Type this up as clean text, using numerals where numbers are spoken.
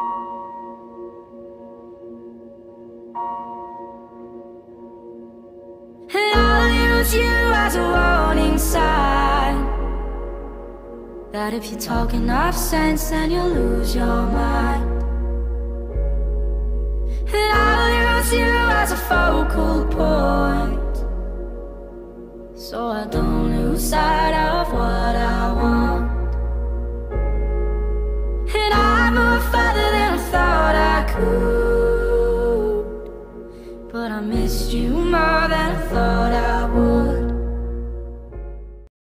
And I'll use you as a warning sign that if you talk enough sense, then you'll lose your mind. And I'll use you as a focal point, so I don't lose sight.